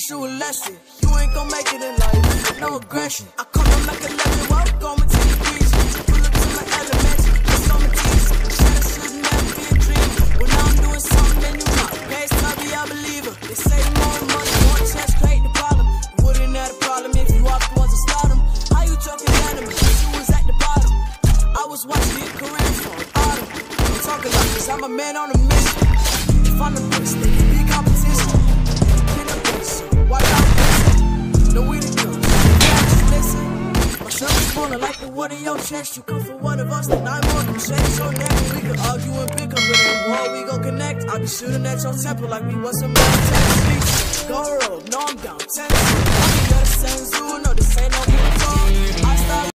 wish you a lesson. You ain't gon' make it in life, no aggression. I come to make a legend, welcome to the beach. Pull up to my elementary, it's on my teeth. Shadow shouldn't never be a dream. When I'm doing something, then you not. Past Tubby, I believe her. They say more money, more chance, create the problem. You wouldn't have a problem if you walked the ones to start them. How you talking down to me? You was at the bottom. I was watching your career from the bottom. I'm talking like this, I'm a man on a mission. If I'm the best, they can be competition. Get up there, so watch out, listen. Know we the good, just listen. My son is smaller like the wood in your chest. You come for one of us, then I'm on the chest. So next we can argue and bicker, but in the war we gon' connect. I'll be shooting at your temple like we was some military. Go rogue, no I'm down, Tennessee. I got a Sanzu, no this ain't no